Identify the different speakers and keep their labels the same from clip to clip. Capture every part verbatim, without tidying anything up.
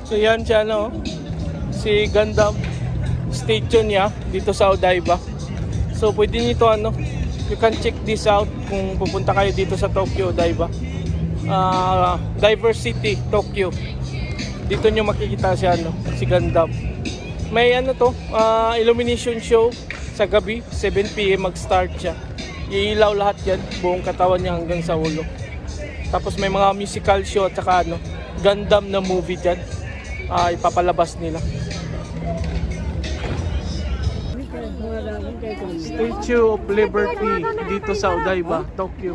Speaker 1: So yan siya, no? Si Gundam station niya dito sa Odaiba. So pwede nyo ito, ano, you can check this out kung pupunta kayo dito sa Tokyo, Odaiba. Uh, Diversity, Tokyo. Dito nyo makikita siya, ano, si Gundam. May ano to, uh, illumination show sa gabi, seven p m mag-start siya. Iilaw lahat yan, buong katawan niya hanggang sa ulo. Tapos may mga musical show at saka ano, Gundam na movie dyan. Uh, ipapalabas nila. Statue of Liberty dito sa Odaiba, Tokyo.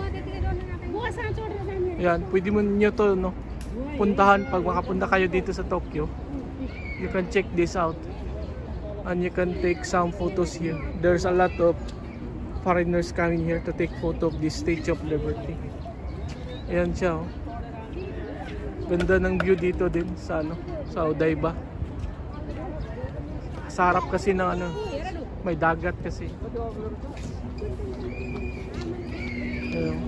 Speaker 1: Yan, pwede mo nyo to, no, puntahan pag makapunta kayo dito sa Tokyo. You can check this out and you can take some photos here. There's a lot of foreigners coming here to take photo of this Statue of Liberty. Ayan siya, oh. Ganda ng view dito din sa ano, sa Odaiba. Sa harap kasi ng ano, may dagat kasi. Ayan.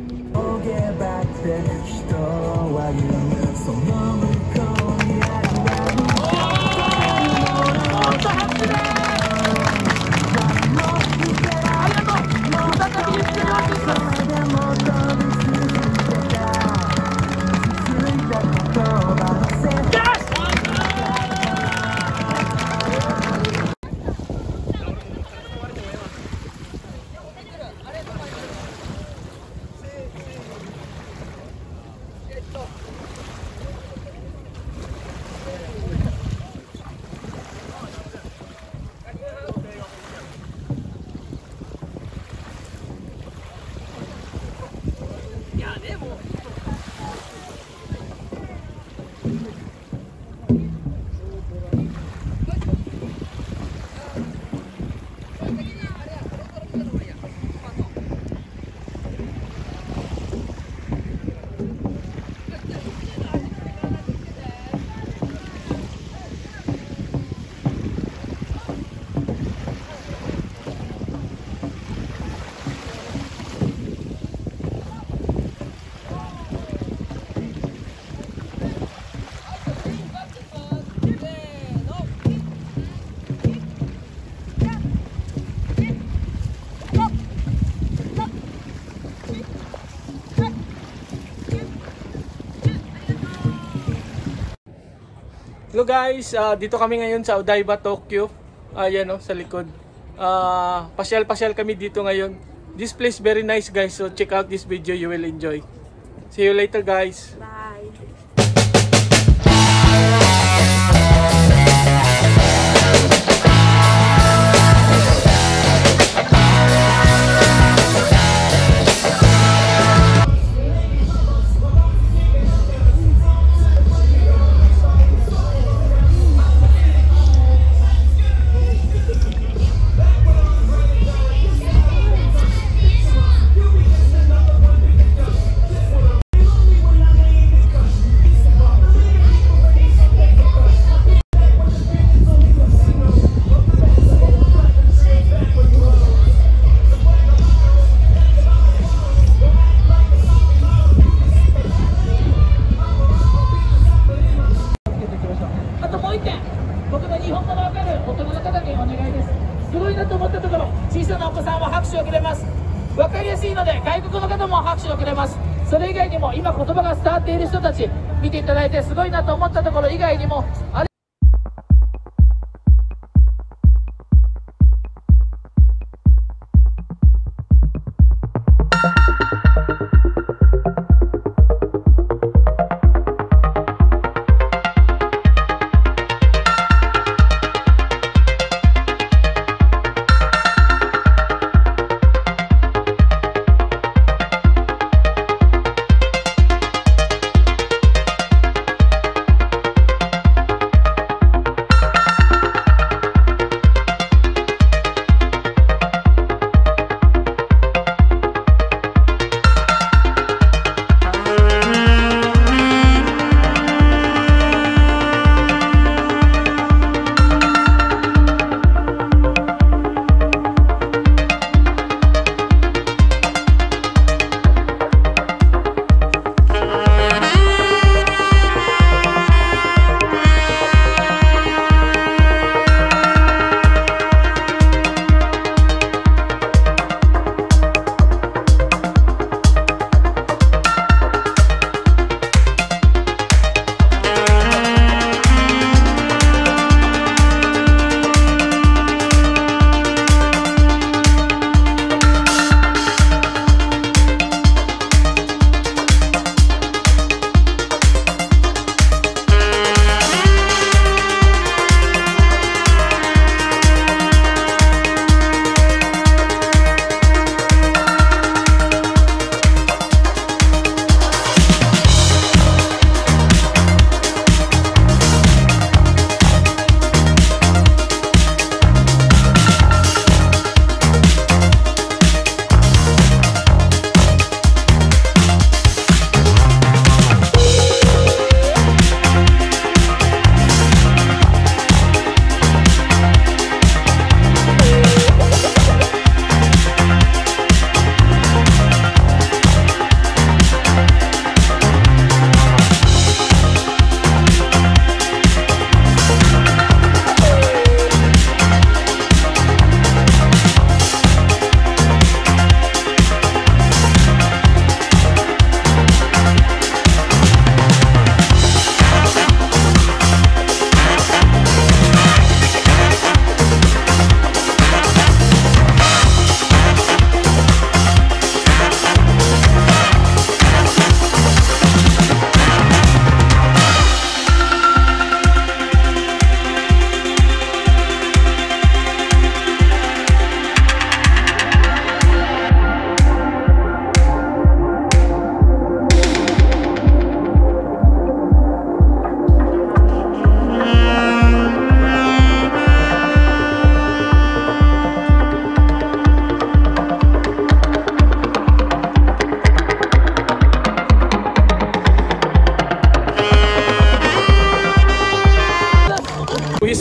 Speaker 1: Hello guys, uh, dito kami ngayon sa Odaiba, Tokyo. Ayan, uh, oh, sa likod. Uh, pasyal-pasyal kami dito ngayon. This place very nice guys, so check out this video, you will enjoy. See you later guys.
Speaker 2: Bye.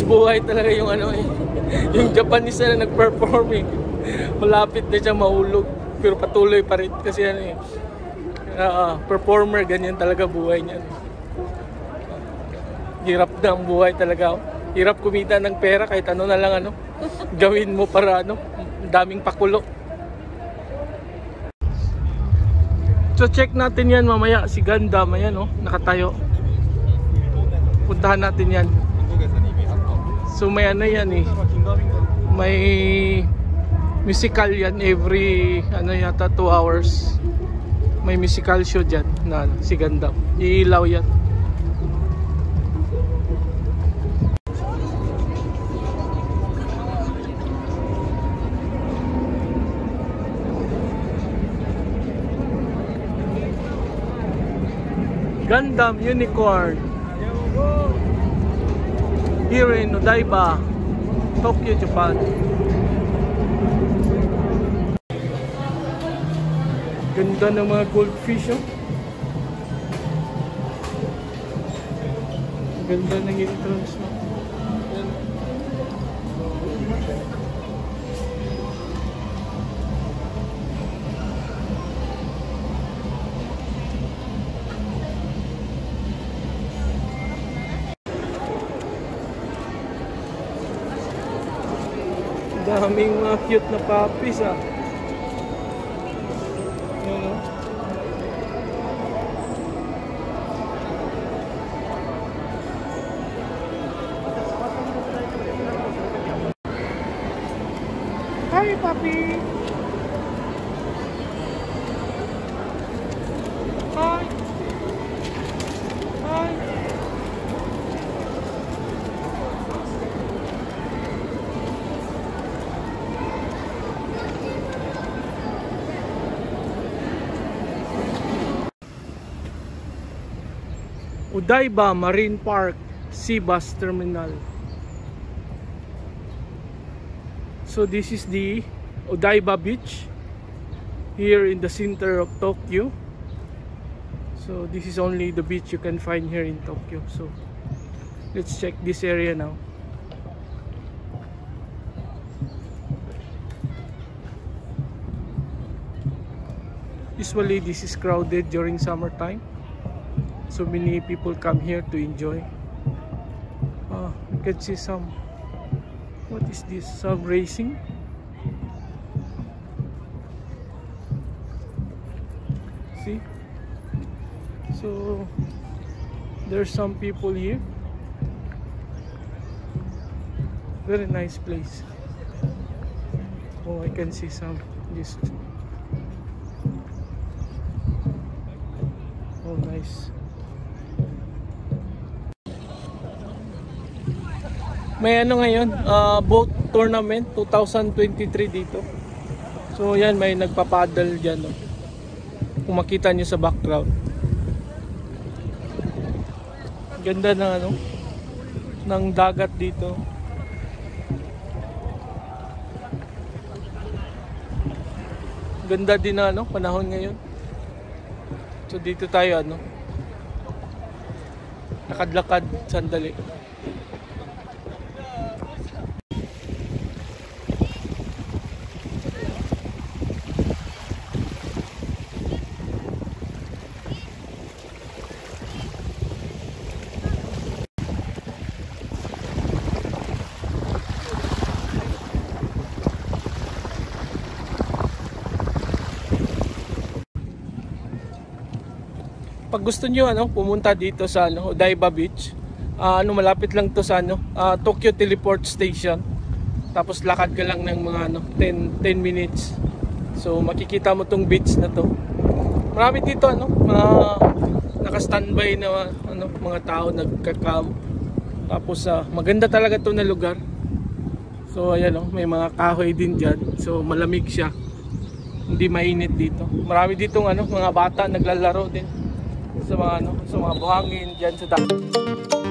Speaker 1: buhay talaga yung ano eh. Yung Japanese na nag-perform eh. Malapit na siya mahulog. Pero patuloy pa rin kasi ano eh. Uh, performer, ganyan talaga buhay niya. Hirap na ang buhay talaga. Hirap kumita ng pera kahit ano na lang ano. Gawin mo para ano. Daming pakulo. So check natin yan mamaya. Si Gundam, ayan oh, nakatayo. Puntahan natin yan. So may ano yan eh. May musical yan every ano yata two hours. May musical show dyan na si Gundam. Iilaw yan. Gundam Unicorn. Here in Odaiba, Tokyo, Japan. Ganda ng mga goldfish oh. Ganda ng entrance mo. Daming mga cute na puppies ah. Hi, puppy. Hi. Hi. Odaiba Marine Park Sea Bus Terminal. So this is the Odaiba beach here in the center of Tokyo. So this is only the beach you can find here in Tokyo. So let's check this area now. Usually this is crowded during summertime. So many people come here to enjoy. Ah, you can see some. What is this? Some racing? See? So there's some people here. Very nice place. Oh, I can see some. Just. Oh, nice. May ano ngayon, uh, boat tournament twenty twenty-three dito. So yan, may nagpapaddle dyan no? Kung makita nyo sa background. Ganda ng ano, ng dagat dito. Ganda din na ano, panahon ngayon. So dito tayo ano, lakad-lakad sandali. Pag gusto niyo ano, pumunta dito sa ano, Daiba Beach, uh, ano malapit lang to sa ano, uh, Tokyo Teleport Station. Tapos lakad ka lang ng mga ano, ten minutes. So makikita mo tong beach na to. Marami dito ano, mga naka-standby na ano, mga tao nagka-camp. Tapos uh, maganda talaga to na lugar. So ayan oh, may mga kahoy din diyan. So malamig siya. Hindi mainit dito. Marami ditong ano, mga bata naglalaro din sa mga ano, sa mga buhangin diyan sa dagat.